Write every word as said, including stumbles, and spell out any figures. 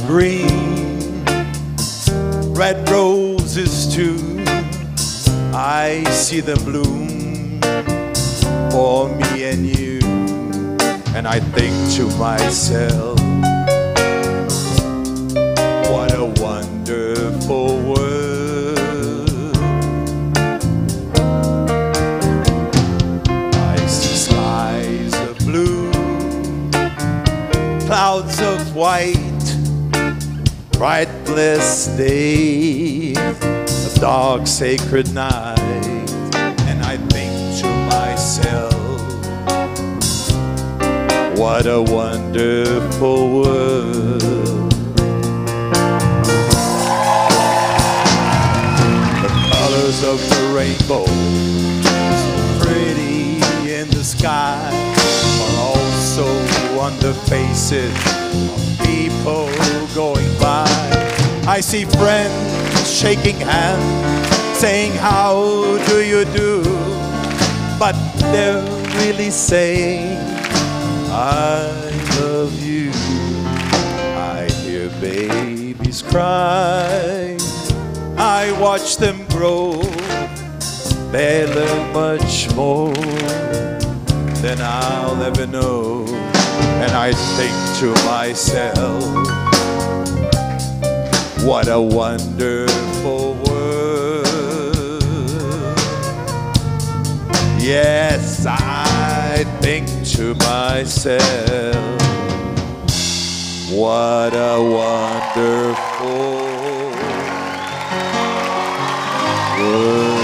green, red roses too. I see them bloom for me and you, and I think to myself, what a wonderful world. I see skies of blue, clouds of white, bright blessed day, a dark sacred night, and I think to myself, what a wonderful world. The colors of the rainbow, so pretty in the sky, are also on the faces of people going by. I see friends shaking hands, saying how do you do, but they're really saying I love you. I hear babies cry, I watch them grow, they learn much more than I'll ever know, and I think to myself, what a wonderful world. Yes, I think to myself, what a wonderful world.